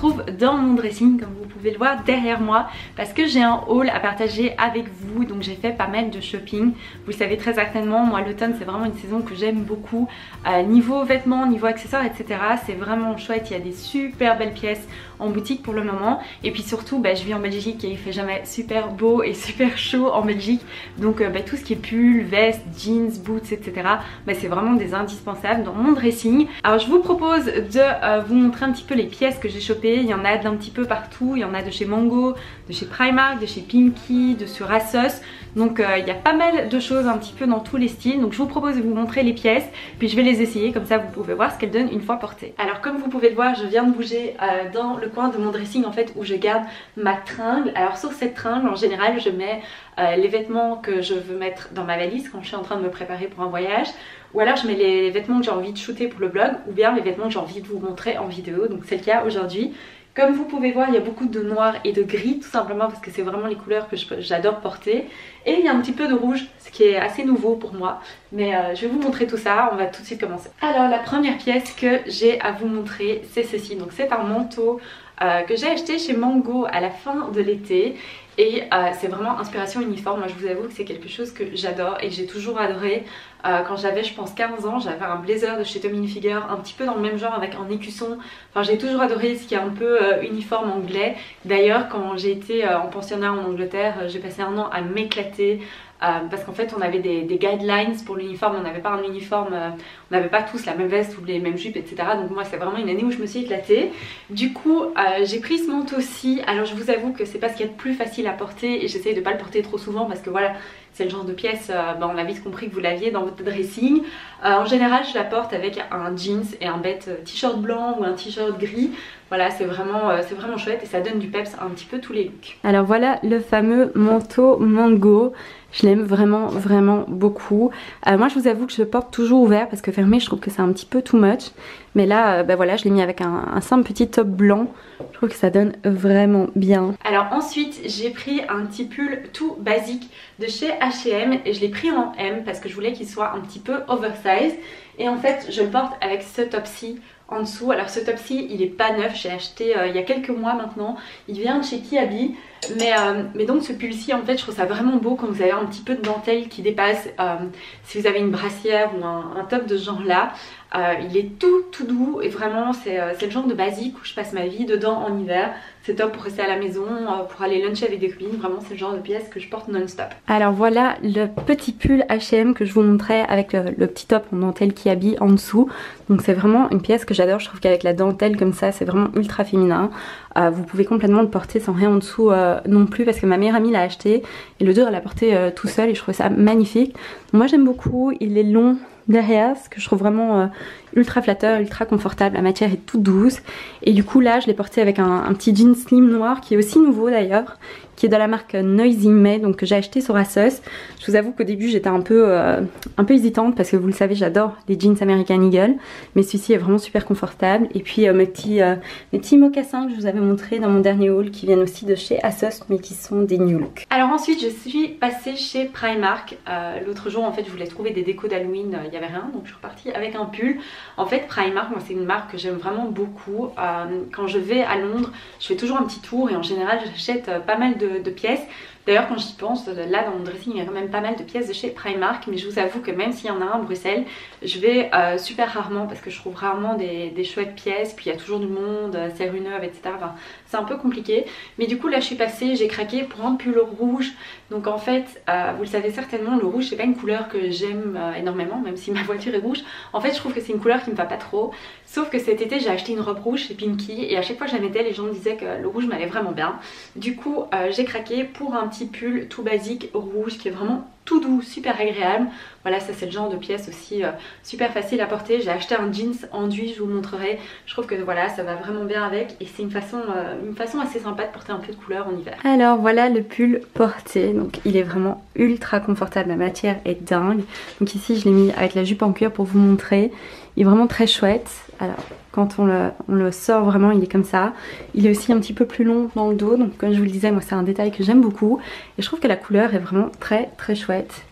retrouve dans mon dressing comme vous pouvez le voir derrière moi parce que j'ai un haul à partager avec vous. Donc j'ai fait pas mal de shopping, vous le savez très certainement, moi l'automne c'est vraiment une saison que j'aime beaucoup, niveau vêtements, niveau accessoires etc. C'est vraiment chouette, il y a des super belles pièces en boutique pour le moment. Et puis surtout je vis en Belgique et il fait jamais super beau et super chaud en Belgique. Donc tout ce qui est pull, veste, jeans, boots etc. C'est vraiment des indispensables dans mon dressing. Alors je vous propose de vous montrer un petit peu les pièces que j'ai chopées. Il y en a d'un petit peu partout, il y en a de chez Mango, de chez Primark, de chez Pinky, de sur ASOS. Donc il y a pas mal de choses un petit peu dans tous les styles. Donc je vous propose de vous montrer les pièces, puis je vais les essayer, comme ça vous pouvez voir ce qu'elles donnent une fois portées. Alors comme vous pouvez le voir, je viens de bouger dans le coin de mon dressing en fait où je garde ma tringle. Alors sur cette tringle en général je mets les vêtements que je veux mettre dans ma valise quand je suis en train de me préparer pour un voyage. Ou alors je mets les vêtements que j'ai envie de shooter pour le blog, ou bien les vêtements que j'ai envie de vous montrer en vidéo. Donc c'est le cas aujourd'hui. Comme vous pouvez voir, il y a beaucoup de noir et de gris, tout simplement parce que c'est vraiment les couleurs que j'adore porter. Et il y a un petit peu de rouge, ce qui est assez nouveau pour moi. Mais je vais vous montrer tout ça, on va tout de suite commencer. Alors la première pièce que j'ai à vous montrer, c'est ceci. Donc c'est un manteau que j'ai acheté chez Mango à la fin de l'été. Et c'est vraiment inspiration uniforme. Moi je vous avoue que c'est quelque chose que j'adore et que j'ai toujours adoré. Quand j'avais je pense 15 ans, j'avais un blazer de chez Tommy Hilfiger, un petit peu dans le même genre avec un écusson. Enfin j'ai toujours adoré ce qui est un peu uniforme anglais. D'ailleurs quand j'ai été en pensionnat en Angleterre, j'ai passé un an à m'éclater. Parce qu'en fait on avait des guidelines pour l'uniforme, on n'avait pas un uniforme, on n'avait pas tous la même veste ou les mêmes jupes etc. Donc moi c'est vraiment une année où je me suis éclatée. Du coup j'ai pris ce manteau-ci. Alors je vous avoue que c'est pas ce qu'il y a de plus facile à porter et j'essaye de pas le porter trop souvent parce que voilà c'est le genre de pièce, on a vite compris que vous l'aviez dans votre dressing. En général je la porte avec un jeans et un bête t-shirt blanc ou un t-shirt gris. Voilà c'est vraiment chouette et ça donne du peps à un petit peu tous les looks. Alors voilà le fameux manteau Mango. Je l'aime vraiment beaucoup. Moi je vous avoue que je le porte toujours ouvert parce que fermé je trouve que c'est un petit peu too much. Mais là voilà je l'ai mis avec un simple petit top blanc. Je trouve que ça donne vraiment bien. Alors ensuite j'ai pris un petit pull tout basique de chez H&M et je l'ai pris en M parce que je voulais qu'il soit un petit peu oversize. Et en fait je le porte avec ce top-ci en dessous. Alors ce top-ci il est pas neuf, j'ai acheté il y a quelques mois maintenant. Il vient de chez Kiabi. Mais donc ce pull-ci en fait je trouve ça vraiment beau quand vous avez un petit peu de dentelle qui dépasse. Si vous avez une brassière ou un top de ce genre là. Il est tout doux et vraiment c'est le genre de basique où je passe ma vie dedans en hiver. C'est top pour rester à la maison, pour aller luncher avec des copines. Vraiment c'est le genre de pièce que je porte non-stop. Alors voilà le petit pull H&M que je vous montrais avec le petit top en dentelle qui habille en dessous. Donc c'est vraiment une pièce que j'adore. Je trouve qu'avec la dentelle comme ça c'est vraiment ultra féminin. Vous pouvez complètement le porter sans rien en dessous non plus parce que ma meilleure amie l'a acheté et le deux elle l'a porté tout seul et je trouve ça magnifique. Moi j'aime beaucoup, il est long derrière, ce que je trouve vraiment ultra flatteur, ultra confortable, la matière est toute douce et du coup là je l'ai porté avec un petit jean slim noir qui est aussi nouveau d'ailleurs, qui est de la marque Noisy May, donc que j'ai acheté sur ASOS. Je vous avoue qu'au début j'étais un peu hésitante parce que vous le savez j'adore les jeans American Eagle, mais celui-ci est vraiment super confortable. Et puis mes petits mocassins que je vous avais montré dans mon dernier haul qui viennent aussi de chez ASOS mais qui sont des new look. Alors ensuite je suis passée chez Primark. L'autre jour en fait je voulais trouver des décos d'Halloween, il n'y avait rien donc je suis repartie avec un pull. En fait Primark moi c'est une marque que j'aime vraiment beaucoup. Quand je vais à Londres je fais toujours un petit tour et en général j'achète pas mal de pièces. D'ailleurs quand j'y pense, là dans mon dressing il y a quand même pas mal de pièces de chez Primark, mais je vous avoue que même s'il y en a un à Bruxelles, je vais super rarement parce que je trouve rarement des chouettes pièces, puis il y a toujours du monde, c'est rue neuve etc. Enfin, c'est un peu compliqué, mais du coup là je suis passée, j'ai craqué pour un pull rouge. Donc en fait vous le savez certainement, le rouge c'est pas une couleur que j'aime énormément, même si ma voiture est rouge. En fait je trouve que c'est une couleur qui me va pas trop, sauf que cet été j'ai acheté une robe rouge chez Pinky et à chaque fois que je la mettais les gens me disaient que le rouge m'allait vraiment bien. Du coup j'ai craqué pour un petit pull tout basique rouge qui est vraiment tout doux, super agréable. Voilà, ça c'est le genre de pièce aussi super facile à porter. J'ai acheté un jeans enduit, je vous montrerai. Je trouve que voilà, ça va vraiment bien avec et c'est une façon assez sympa de porter un peu de couleur en hiver. Alors voilà le pull porté, donc il est vraiment ultra confortable, la matière est dingue. Donc ici je l'ai mis avec la jupe en cuir pour vous montrer. Il est vraiment très chouette. Alors quand on le sort vraiment il est comme ça. Il est aussi un petit peu plus long dans le dos, donc comme je vous le disais moi c'est un détail que j'aime beaucoup et je trouve que la couleur est vraiment très chouette.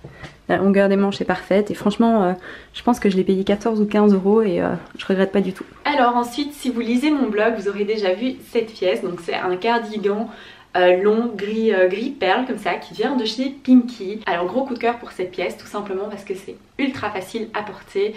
La longueur des manches est parfaite et franchement je pense que je l'ai payé 14 ou 15 € et je regrette pas du tout. Alors ensuite, si vous lisez mon blog, vous aurez déjà vu cette pièce. Donc c'est un cardigan long gris perle comme ça qui vient de chez Pimkie. Alors gros coup de cœur pour cette pièce tout simplement parce que c'est ultra facile à porter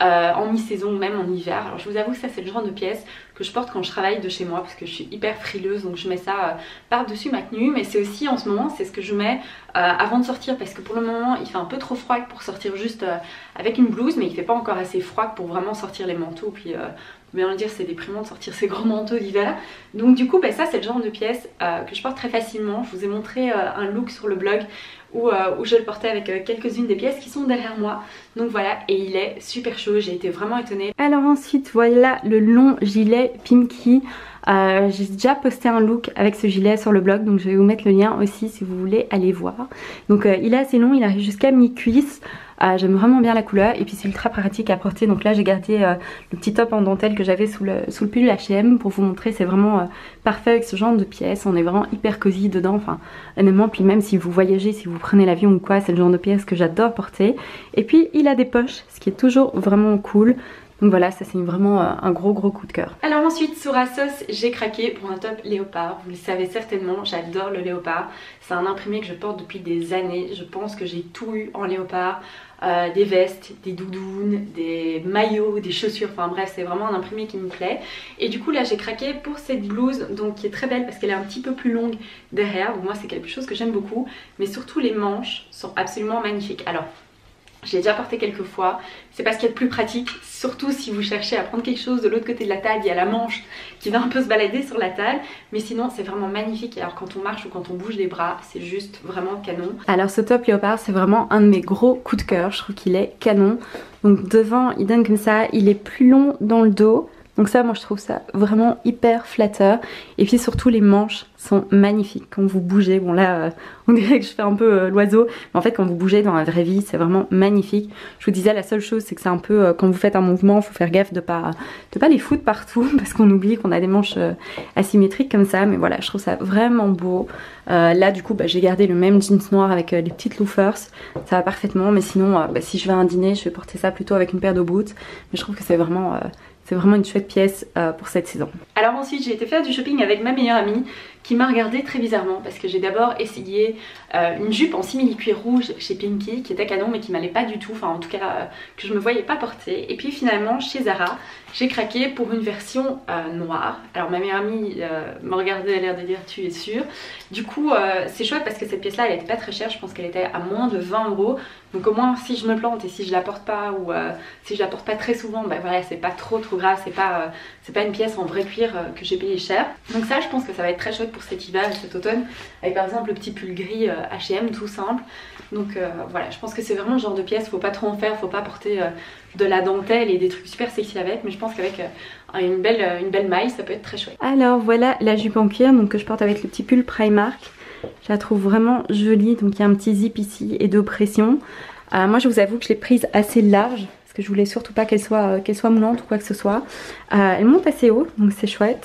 en mi-saison ou même en hiver. Alors je vous avoue que ça c'est le genre de pièce que je porte quand je travaille de chez moi parce que je suis hyper frileuse, donc je mets ça par-dessus ma tenue, mais c'est aussi en ce moment c'est ce que je mets avant de sortir parce que pour le moment il fait un peu trop froid pour sortir juste avec une blouse, mais il fait pas encore assez froid pour vraiment sortir les manteaux, puis bien le dire c'est déprimant de sortir ces gros manteaux d'hiver. Donc du coup ça c'est le genre de pièce que je porte très facilement. Je vous ai montré un look sur le blog où je le portais avec quelques-unes des pièces qui sont derrière moi. Donc voilà, et il est super chaud, j'ai été vraiment étonnée. Alors ensuite voilà le long gilet Pimkie. J'ai déjà posté un look avec ce gilet sur le blog, donc je vais vous mettre le lien aussi si vous voulez aller voir. Donc il est assez long, il arrive jusqu'à mi-cuisse. J'aime vraiment bien la couleur et puis c'est ultra pratique à porter. Donc là j'ai gardé le petit top en dentelle que j'avais sous le pull H&M pour vous montrer. C'est vraiment parfait avec ce genre de pièces. On est vraiment hyper cosy dedans, enfin honnêtement. Puis même si vous voyagez, si vous prenez l'avion ou quoi, c'est le genre de pièces que j'adore porter. Et puis il a des poches, ce qui est toujours vraiment cool. Donc voilà, ça c'est vraiment un gros coup de cœur. Alors ensuite sur Asos, j'ai craqué pour un top léopard. Vous le savez certainement, j'adore le léopard. C'est un imprimé que je porte depuis des années. Je pense que j'ai tout eu en léopard. Des vestes, des doudounes, des maillots, des chaussures, enfin bref c'est vraiment un imprimé qui me plaît. Et du coup là j'ai craqué pour cette blouse donc qui est très belle parce qu'elle est un petit peu plus longue derrière. Donc moi c'est quelque chose que j'aime beaucoup, mais surtout les manches sont absolument magnifiques. Alors je l'ai déjà porté quelques fois, c'est parce qu'il y a de plus pratique, surtout si vous cherchez à prendre quelque chose de l'autre côté de la table, il y a la manche qui va un peu se balader sur la table, mais sinon c'est vraiment magnifique. Alors quand on marche ou quand on bouge les bras, c'est juste vraiment canon. Alors ce top léopard c'est vraiment un de mes gros coups de cœur, je trouve qu'il est canon. Donc devant il donne comme ça, il est plus long dans le dos. Donc ça moi je trouve ça vraiment hyper flatteur. Et puis surtout les manches sont magnifiques quand vous bougez. Bon là on dirait que je fais un peu l'oiseau, mais en fait quand vous bougez dans la vraie vie c'est vraiment magnifique. Je vous disais la seule chose c'est que c'est un peu quand vous faites un mouvement il faut faire gaffe de pas les foutre partout parce qu'on oublie qu'on a des manches asymétriques comme ça. Mais voilà je trouve ça vraiment beau. Là du coup j'ai gardé le même jeans noir avec les petites loafers, ça va parfaitement. Mais sinon si je vais à un dîner je vais porter ça plutôt avec une paire de boots. Mais je trouve que c'est vraiment une chouette pièce pour cette saison. Alors ensuite j'ai été faire du shopping avec ma meilleure amie qui m'a regardé très bizarrement parce que j'ai d'abord essayé une jupe en simili-cuir rouge chez Pimkie qui était canon mais qui m'allait pas du tout, enfin en tout cas que je me voyais pas porter. Et puis finalement chez Zara j'ai craqué pour une version noire. Alors ma meilleure amie me regardait à l'air de dire tu es sûre. Du coup c'est chouette parce que cette pièce là elle était pas très chère, je pense qu'elle était à moins de 20 €. Donc au moins si je me plante et si je la porte pas ou si je la porte pas très souvent, voilà c'est pas trop grave, c'est pas une pièce en vrai cuir que j'ai payé cher. Donc ça je pense que ça va être très chouette pour cet hiver et cet automne avec par exemple le petit pull gris H&M tout simple. Donc voilà, je pense que c'est vraiment le genre de pièce, faut pas trop en faire, faut pas porter de la dentelle et des trucs super sexy avec, mais je pense qu'avec une belle maille ça peut être très chouette. Alors voilà la jupe en cuir donc, que je porte avec le petit pull Primark. Je la trouve vraiment jolie, donc il y a un petit zip ici et deux pressions. Moi je vous avoue que je l'ai prise assez large parce que je voulais surtout pas qu'elle soit moulante ou quoi que ce soit. Elle monte assez haut donc c'est chouette.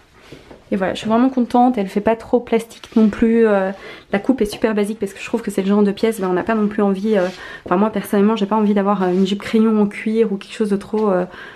Et voilà, je suis vraiment contente, elle fait pas trop plastique non plus. La coupe est super basique parce que je trouve que c'est le genre de pièce, on n'a pas non plus envie, enfin moi personnellement j'ai pas envie d'avoir une jupe crayon en cuir ou quelque chose de trop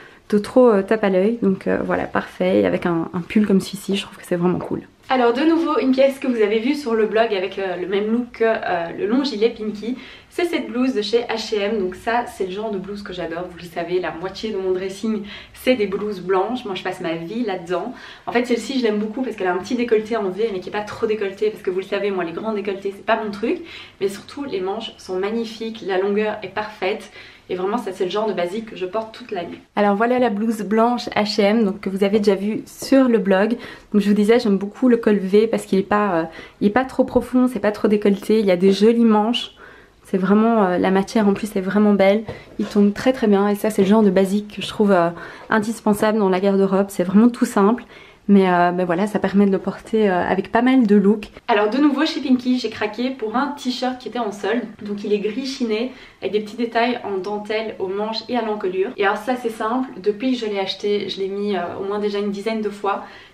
tape à l'œil. Donc voilà, parfait, et avec un pull comme celui-ci, je trouve que c'est vraiment cool. Alors de nouveau une pièce que vous avez vue sur le blog avec le même look que le long gilet Pimkie, c'est cette blouse de chez H&M. Donc ça c'est le genre de blouse que j'adore, vous le savez, la moitié de mon dressing c'est des blouses blanches, moi je passe ma vie là-dedans. En fait celle-ci je l'aime beaucoup parce qu'elle a un petit décolleté en V mais qui est pas trop décolleté parce que vous le savez moi les grands décolletés c'est pas mon truc. Mais surtout les manches sont magnifiques, la longueur est parfaite. Et vraiment ça c'est le genre de basique que je porte toute l'année. Alors voilà la blouse blanche H&M donc que vous avez déjà vue sur le blog. Donc je vous disais j'aime beaucoup le col V parce qu'il est pas trop profond, c'est pas trop décolleté, il y a des jolies manches. C'est vraiment, la matière en plus est vraiment belle, il tombe très bien et ça c'est le genre de basique que je trouve indispensable dans la garde-robe. C'est vraiment tout simple. Mais voilà, ça permet de le porter avec pas mal de looks. Alors de nouveau chez Pimkie, j'ai craqué pour un t-shirt qui était en solde. Donc il est gris chiné avec des petits détails en dentelle aux manches et à l'encolure. Et alors ça c'est simple, depuis que je l'ai acheté, je l'ai mis au moins déjà une dizaine de fois.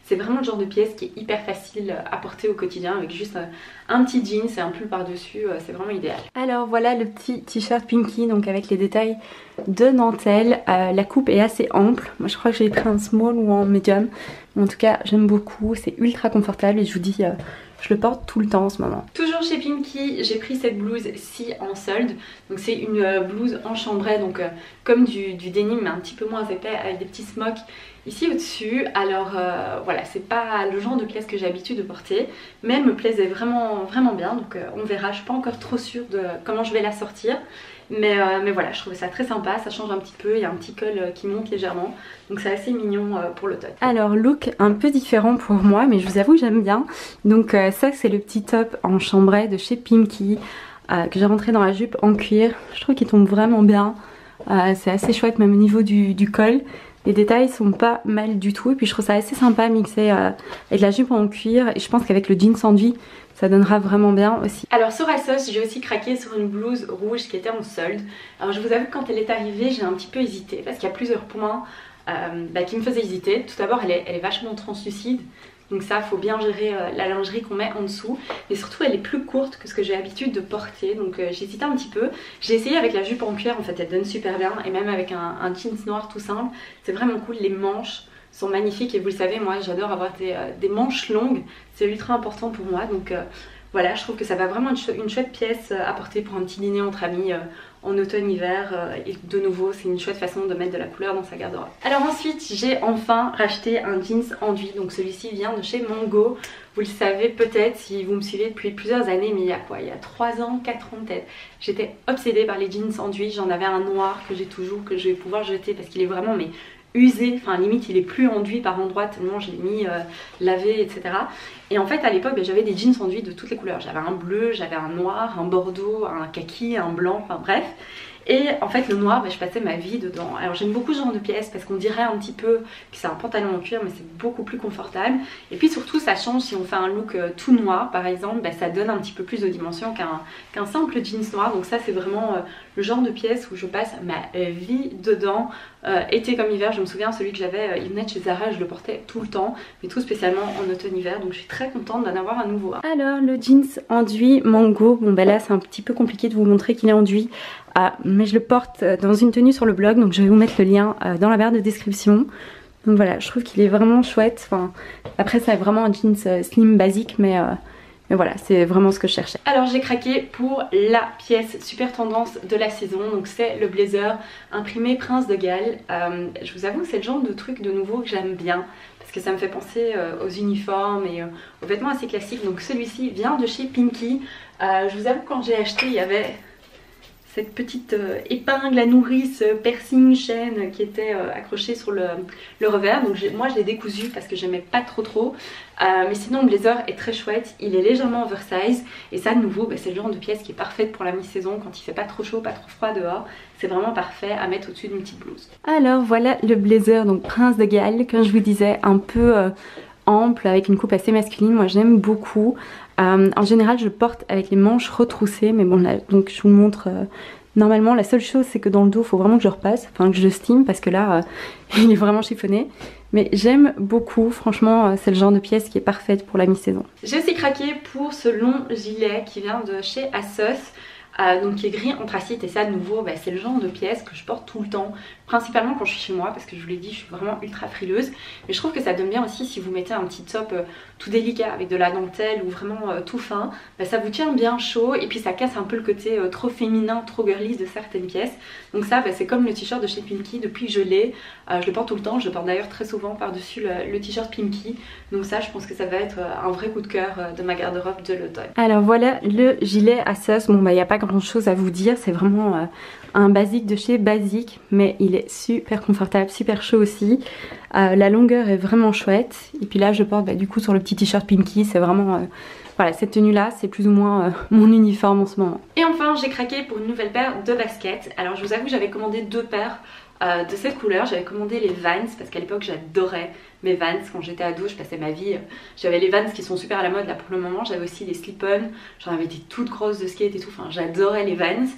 C'est vraiment le genre de pièce qui est hyper facile à porter au quotidien avec juste un petit jeans et un pull par dessus, c'est vraiment idéal. Alors voilà le petit t-shirt Pinky, donc avec les détails de dentelle. La coupe est assez ample, moi je crois que j'ai pris un small ou en medium, en tout cas j'aime beaucoup, c'est ultra confortable et je vous dis je le porte tout le temps en ce moment. Toujours chez Pinky, j'ai pris cette blouse-ci en solde. Donc c'est une blouse en chambray, donc comme du denim mais un petit peu moins épais avec des petits smocks ici au-dessus. Alors voilà, c'est pas le genre de pièce que j'ai l'habitude de porter, mais elle me plaisait vraiment bien. Donc on verra, je suis pas encore trop sûre de comment je vais la sortir. Mais voilà, je trouvais ça très sympa, ça change un petit peu, il y a un petit col qui monte légèrement, donc c'est assez mignon pour l'automne. Alors look un peu différent pour moi, mais je vous avoue que j'aime bien. Donc ça c'est le petit top en chambray de chez Pinky que j'ai rentré dans la jupe en cuir. Je trouve qu'il tombe vraiment bien, c'est assez chouette même au niveau du col. Les détails sont pas mal du tout et puis je trouve ça assez sympa mixé avec la jupe en cuir et je pense qu'avec le jeans enduit ça donnera vraiment bien aussi. Alors sur ASOS j'ai aussi craqué sur une blouse rouge qui était en solde. Alors je vous avoue que quand elle est arrivée j'ai un petit peu hésité parce qu'il y a plusieurs points qui me faisaient hésiter. Tout d'abord elle est vachement translucide. Donc ça, faut bien gérer la lingerie qu'on met en dessous. Et surtout, elle est plus courte que ce que j'ai l'habitude de porter. Donc j'hésitais un petit peu. J'ai essayé avec la jupe en cuir, en fait, elle donne super bien. Et même avec un jeans noir tout simple, c'est vraiment cool. Les manches sont magnifiques. Et vous le savez, moi, j'adore avoir des manches longues. C'est ultra important pour moi. Donc voilà, je trouve que ça va vraiment être une chouette pièce à porter pour un petit dîner entre amis en automne-hiver. Et de nouveau, c'est une chouette façon de mettre de la couleur dans sa garde-robe. Alors ensuite, j'ai enfin racheté un jeans enduit. Donc celui-ci vient de chez Mango. Vous le savez peut-être si vous me suivez depuis plusieurs années, mais il y a quoi? Il y a 3 ans, 4 ans peut-être. J'étais obsédée par les jeans enduits. J'en avais un noir que j'ai toujours, que je vais pouvoir jeter parce qu'il est vraiment usé, enfin limite il est plus enduit par endroits tellement je l'ai mis lavé, etc. Et en fait à l'époque j'avais des jeans enduits de toutes les couleurs. J'avais un bleu, j'avais un noir, un bordeaux, un kaki, un blanc, enfin bref. Et en fait le noir, je passais ma vie dedans. Alors j'aime beaucoup ce genre de pièces parce qu'on dirait un petit peu que c'est un pantalon en cuir mais c'est beaucoup plus confortable. Et puis surtout ça change si on fait un look tout noir par exemple, ça donne un petit peu plus de dimension qu'un simple jeans noir. Donc ça c'est vraiment le genre de pièce où je passe ma vie dedans. Été comme hiver, je me souviens celui que j'avais, il venait de chez Zara, je le portais tout le temps, mais tout spécialement en automne-hiver, donc je suis très contente d'en avoir un nouveau. Alors le jeans enduit Mango, bon là c'est un petit peu compliqué de vous montrer qu'il est enduit, mais je le porte dans une tenue sur le blog, donc je vais vous mettre le lien dans la barre de description. Donc voilà, je trouve qu'il est vraiment chouette, après c'est vraiment un jeans slim basique, mais voilà, c'est vraiment ce que je cherchais. Alors j'ai craqué pour la pièce super tendance de la saison. Donc c'est le blazer imprimé Prince de Galles. Je vous avoue que c'est le genre de truc de nouveau que j'aime bien parce que ça me fait penser aux uniformes et aux vêtements assez classiques. Donc celui-ci vient de chez Pinky. Je vous avoue que quand j'ai acheté il y avait cette petite épingle à nourrice piercing chaîne qui était accrochée sur le revers. Donc moi je l'ai décousu parce que j'aimais pas trop. Mais sinon le blazer est très chouette, il est légèrement oversize. Et ça de nouveau c'est le genre de pièce qui est parfaite pour la mi-saison quand il fait pas trop chaud, pas trop froid dehors. C'est vraiment parfait à mettre au-dessus d'une petite blouse. Alors voilà le blazer, donc Prince de Galles, comme je vous disais, un peu ample avec une coupe assez masculine. Moi j'aime beaucoup. En général je porte avec les manches retroussées, mais bon là donc je vous montre. Normalement la seule chose c'est que dans le dos il faut vraiment que je repasse, enfin que je steam parce que là il est vraiment chiffonné. Mais j'aime beaucoup, franchement c'est le genre de pièce qui est parfaite pour la mi-saison. J'ai aussi craqué pour ce long gilet qui vient de chez ASOS. Donc qui est gris anthracite et ça de nouveau c'est le genre de pièce que je porte tout le temps, principalement quand je suis chez moi parce que je vous l'ai dit je suis vraiment ultra frileuse, mais je trouve que ça donne bien aussi si vous mettez un petit top tout délicat avec de la dentelle ou vraiment tout fin, ça vous tient bien chaud et puis ça casse un peu le côté trop féminin, trop girly de certaines pièces. Donc ça c'est comme le t-shirt de chez Pinky, depuis que je l'ai, je le porte tout le temps, je le porte d'ailleurs très souvent par dessus le t-shirt Pinky. Donc ça je pense que ça va être un vrai coup de cœur de ma garde-robe de l'automne. Alors voilà le gilet ASOS, bon il n'y a pas grand chose à vous dire, c'est vraiment un basique de chez Basique, mais il est super confortable, super chaud aussi. La longueur est vraiment chouette et puis là je porte du coup sur le petit t-shirt Pinky, c'est vraiment voilà, cette tenue là c'est plus ou moins mon uniforme en ce moment. Et enfin j'ai craqué pour une nouvelle paire de baskets. Alors je vous avoue que j'avais commandé 2 paires de cette couleur. J'avais commandé les Vans parce qu'à l'époque j'adorais mes Vans. Quand j'étais ado je passais ma vie, j'avais les Vans qui sont super à la mode là pour le moment, j'avais aussi les slip-on, j'en avais des toutes grosses de skate et tout, enfin j'adorais les Vans.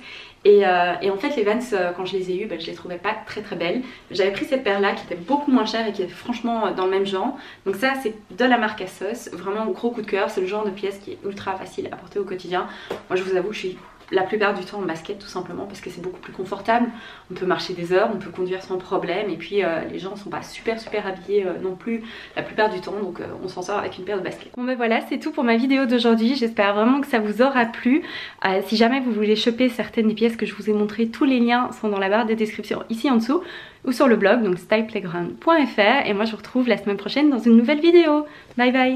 Et en fait les Vans quand je les ai eues, je les trouvais pas très belles. J'avais pris cette paire là qui était beaucoup moins chère et qui est franchement dans le même genre. Donc ça c'est de la marque ASOS, vraiment gros coup de cœur. C'est le genre de pièce qui est ultra facile à porter au quotidien. Moi je vous avoue je suis la plupart du temps en basket tout simplement parce que c'est beaucoup plus confortable. On peut marcher des heures, on peut conduire sans problème et puis les gens sont pas super habillés non plus la plupart du temps, donc on s'en sort avec une paire de baskets. Bon ben voilà, c'est tout pour ma vidéo d'aujourd'hui. J'espère vraiment que ça vous aura plu. Si jamais vous voulez choper certaines des pièces que je vous ai montrées, tous les liens sont dans la barre de description ici en dessous ou sur le blog, donc styleplayground.fr, et moi je vous retrouve la semaine prochaine dans une nouvelle vidéo. Bye bye.